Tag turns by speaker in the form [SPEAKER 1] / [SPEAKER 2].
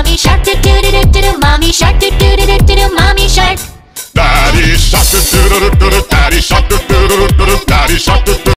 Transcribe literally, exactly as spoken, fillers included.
[SPEAKER 1] Mommy shark, do do do do do do. Mommy shark, do do do do do do. Mommy shark.
[SPEAKER 2] Daddy shark, do do do do do. Daddy shark, do do do do do. Daddy shark, do do.